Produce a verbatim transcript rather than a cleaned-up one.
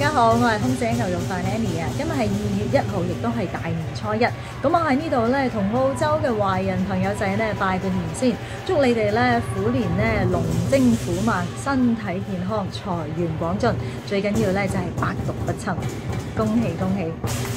家好，我係空姐牛肉飯 Annie 啊！今日係二月一號，亦都係大年初一。咁我喺呢度咧，同澳洲嘅華人朋友仔咧拜個年先，祝你哋咧虎年咧龍精虎猛，身體健康，財源廣進。最緊要咧就係百毒不侵，恭喜恭喜！